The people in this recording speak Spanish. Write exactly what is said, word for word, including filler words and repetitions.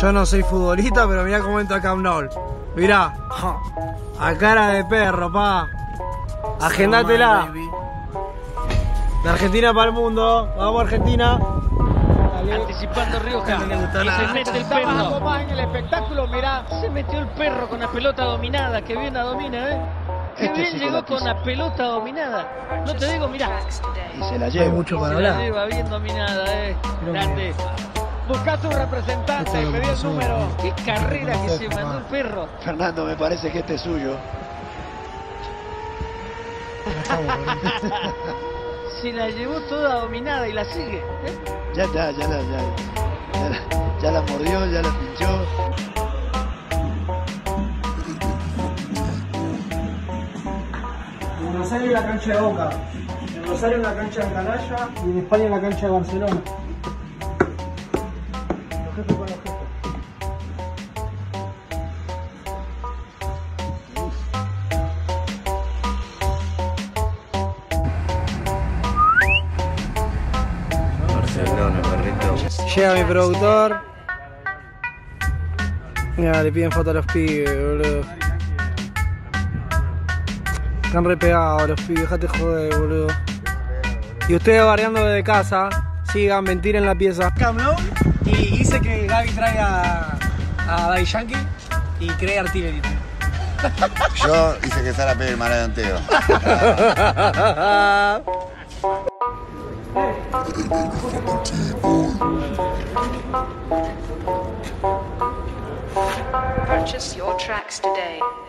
Yo no soy futbolista, pero mirá cómo entra Camp Nou. Mirá. A cara de perro, pa. Agendátela. De Argentina para el mundo. Vamos, Argentina. Dale. Anticipando Rioja. No le gustó Y nada. se mete el Estaba algo perro. más en el espectáculo, mirá. Se metió el perro con la pelota dominada. Que bien la domina, ¿eh? Qué Este bien sí que llegó la con quiso. la pelota dominada. No te digo, mirá. Y se la Hay lleva. mucho para Se la hablar. lleva bien dominada, ¿eh? Grande. Buscaste un representante, Esto es lo que pedí el pasó. número. Qué carrera que se mandó el perro. Fernando, me parece que este es suyo. Se la llevó toda dominada y la sigue. ¿eh? Ya está, ya la, ya, ya, la, ya la mordió, ya la pinchó. En Rosario en la cancha de Boca, en Rosario en la cancha de Atalaya y en España en la cancha de Barcelona. Los jefes con los jefes. Barcelona, perrito. Llega mi productor. Mira, le piden foto a los pibes, boludo. Están re pegados los pibes, dejate joder, boludo. Y ustedes barriando desde casa, sigan, mentir en la pieza. Camp Nou, y hice que Gaby traiga a Daddy Yankee y cree Artillery. Yo hice que Sara pegue el maradanteo. Purchase your tracks today.